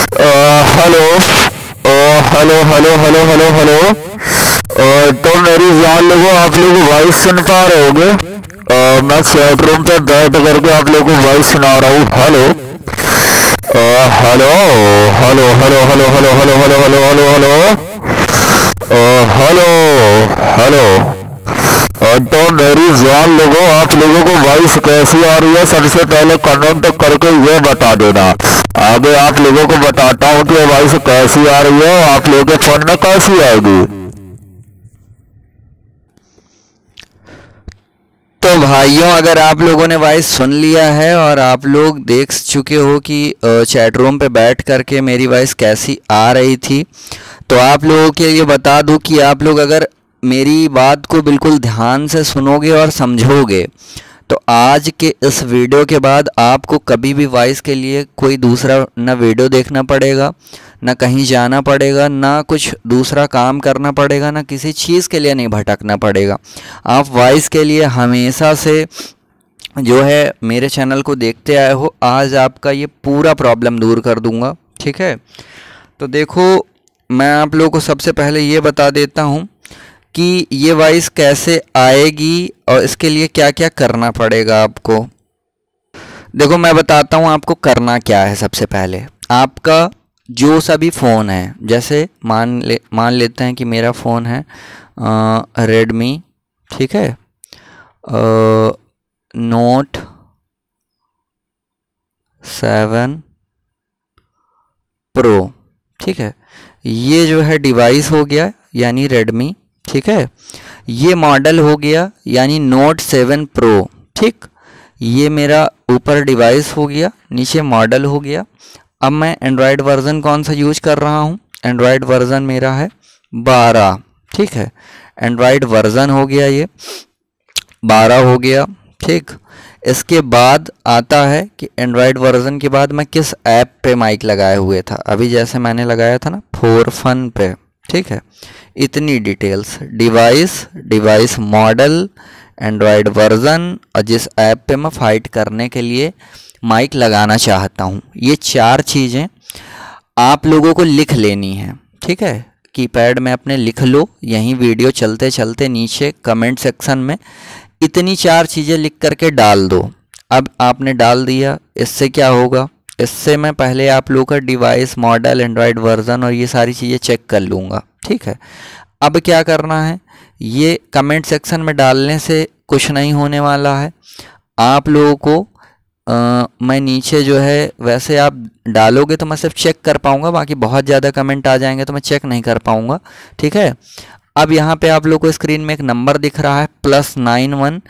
Hello hello hello hello hello hello. तो मेरी जान लोगों, आप लोग वॉइस सुन पा रहे होगे? मैं चैट रूम पे बैठ करके आप लोगों को वॉइस सुना रहा हूँ। Hello hello hello hello hello hello hello hello hello hello hello hello hello. तो मेरी जान लोगों, आप लोगों को वॉइस कैसी आ रही है सबसे पहले कमेंट करके ये बता देना। आगे आप लोगों को बताता हूँ कि वॉइस कैसी आ रही है, आप लोगों के फोन में कैसी आएगी। तो भाइयों, अगर आप लोगों ने वॉइस सुन लिया है और आप लोग देख चुके हो कि चैट रूम पे बैठ करके मेरी वॉइस कैसी आ रही थी, तो आप लोगों के लिए बता दूं कि आप लोग अगर मेरी बात को बिल्कुल ध्यान से सुनोगे और समझोगे तो आज के इस वीडियो के बाद आपको कभी भी वॉइस के लिए कोई दूसरा ना वीडियो देखना पड़ेगा, ना कहीं जाना पड़ेगा, ना कुछ दूसरा काम करना पड़ेगा, ना किसी चीज़ के लिए नहीं भटकना पड़ेगा। आप वॉइस के लिए हमेशा से जो है मेरे चैनल को देखते आए हो, आज आपका ये पूरा प्रॉब्लम दूर कर दूंगा। ठीक है, तो देखो, मैं आप लोगों को सबसे पहले ये बता देता हूँ कि ये वॉइस कैसे आएगी और इसके लिए क्या क्या करना पड़ेगा आपको। देखो, मैं बताता हूँ आपको करना क्या है। सबसे पहले आपका जो सभी फ़ोन है, जैसे मान लेते हैं कि मेरा फ़ोन है रेडमी, ठीक है, नोट 7 प्रो, ठीक है। ये जो है डिवाइस हो गया यानी रेडमी, ठीक है। ये मॉडल हो गया यानी नोट 7 प्रो, ठीक। ये मेरा ऊपर डिवाइस हो गया, नीचे मॉडल हो गया। अब मैं एंड्रॉयड वर्ज़न कौन सा यूज कर रहा हूँ? एंड्रॉयड वर्ज़न मेरा है 12, ठीक है। एंड्रॉयड वर्ज़न हो गया, ये 12 हो गया, ठीक। इसके बाद आता है कि एंड्रॉयड वर्ज़न के बाद मैं किस ऐप पे माइक लगाए हुए था। अभी जैसे मैंने लगाया था ना फॉर फन पे, ठीक है। इतनी details, device model, Android version और जिस ऐप पे मैं फ़ाइट करने के लिए माइक लगाना चाहता हूँ, ये 4 चीज़ें आप लोगों को लिख लेनी है, ठीक है। कीपैड में अपने लिख लो, यहीं वीडियो चलते चलते नीचे कमेंट सेक्शन में इतनी 4 चीज़ें लिख करके डाल दो। अब आपने डाल दिया, इससे क्या होगा? इससे मैं पहले आप लोगों का डिवाइस मॉडल, एंड्रॉयड वर्ज़न और ये सारी चीज़ें चेक कर लूँगा, ठीक है। अब क्या करना है, ये कमेंट सेक्शन में डालने से कुछ नहीं होने वाला है। आप लोगों को मैं नीचे जो है, वैसे आप डालोगे तो मैं सिर्फ चेक कर पाऊँगा, बाकी बहुत ज़्यादा कमेंट आ जाएंगे तो मैं चेक नहीं कर पाऊँगा, ठीक है। अब यहाँ पे आप लोग को स्क्रीन में एक नंबर दिख रहा है +91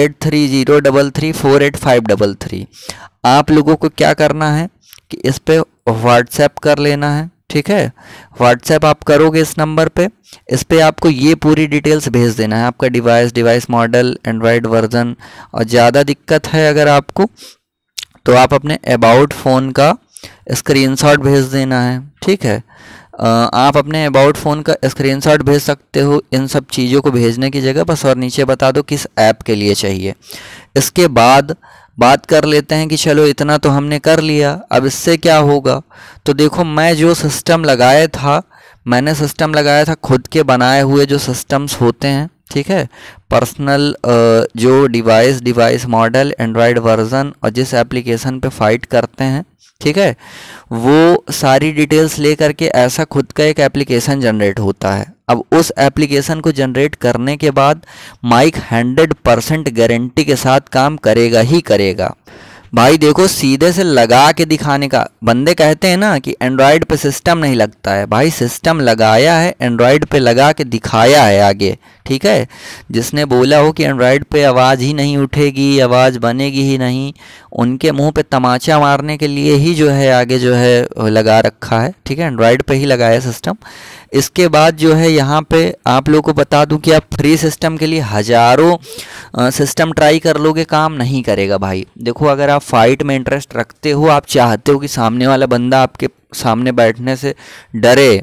83033 48533। आप लोगों को क्या करना है कि इस पे व्हाट्सएप कर लेना है, ठीक है। व्हाट्सएप आप करोगे इस नंबर पे, इस पे आपको ये पूरी डिटेल्स भेज देना है, आपका डिवाइस मॉडल, एंड्रॉयड वर्ज़न। और ज़्यादा दिक्कत है अगर आपको, तो आप अपने अबाउट फ़ोन का स्क्रीनशॉट भेज देना है, ठीक है। आप अपने अबाउट फ़ोन का स्क्रीनशॉट भेज सकते हो इन सब चीज़ों को भेजने की जगह बस, और नीचे बता दो किस ऐप के लिए चाहिए। इसके बाद बात कर लेते हैं कि चलो इतना तो हमने कर लिया, अब इससे क्या होगा। तो देखो, मैं जो सिस्टम लगाया था, मैंने सिस्टम लगाया था खुद के बनाए हुए जो सिस्टम्स होते हैं, ठीक है। पर्सनल जो डिवाइस मॉडल, एंड्रॉयड वर्ज़न और जिस एप्लीकेशन पे फ़ाइट करते हैं, ठीक है, वो सारी डिटेल्स ले करके ऐसा खुद का एक एप्लीकेशन जनरेट होता है। अब उस एप्लीकेशन को जनरेट करने के बाद माइक 100% गारंटी के साथ काम करेगा ही करेगा। भाई देखो, सीधे से लगा के दिखाने का, बंदे कहते हैं ना कि एंड्रॉयड पे सिस्टम नहीं लगता है, भाई सिस्टम लगाया है, एंड्रॉयड पे लगा के दिखाया है आगे, ठीक है। जिसने बोला हो कि एंड्रॉयड पे आवाज़ ही नहीं उठेगी, आवाज़ बनेगी ही नहीं, उनके मुंह पे तमाचा मारने के लिए ही जो है आगे जो है लगा रखा है, ठीक है। एंड्रॉयड पे ही लगाया सिस्टम। इसके बाद जो है यहाँ पे आप लोगों को बता दूं कि आप फ्री सिस्टम के लिए हज़ारों सिस्टम ट्राई कर लोगे, काम नहीं करेगा भाई। देखो, अगर आप फाइट में इंटरेस्ट रखते हो, आप चाहते हो कि सामने वाला बंदा आपके सामने बैठने से डरे,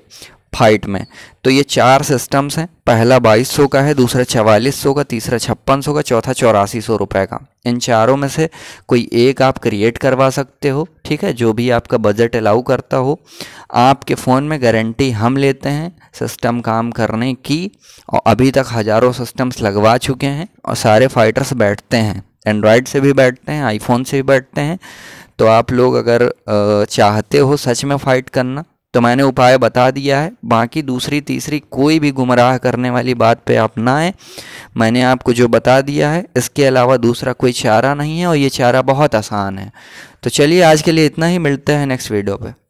फाइट में। तो ये 4 सिस्टम्स हैं, पहला 2200 का है, दूसरा 4400 का, तीसरा 5600 का, चौथा 8400 रुपये का। इन चारों में से कोई एक आप क्रिएट करवा सकते हो, ठीक है, जो भी आपका बजट अलाउ करता हो। आपके फ़ोन में गारंटी हम लेते हैं सिस्टम काम करने की, और अभी तक हज़ारों सिस्टम्स लगवा चुके हैं और सारे फाइटर्स बैठते हैं, एंड्रॉयड से भी बैठते हैं, आईफोन से भी बैठते हैं। तो आप लोग अगर चाहते हो सच में फ़ाइट करना तो मैंने उपाय बता दिया है। बाकी दूसरी तीसरी कोई भी गुमराह करने वाली बात पे आप ना आए। मैंने आपको जो बता दिया है इसके अलावा दूसरा कोई चारा नहीं है, और ये चारा बहुत आसान है। तो चलिए आज के लिए इतना ही, मिलते हैं नेक्स्ट वीडियो पे।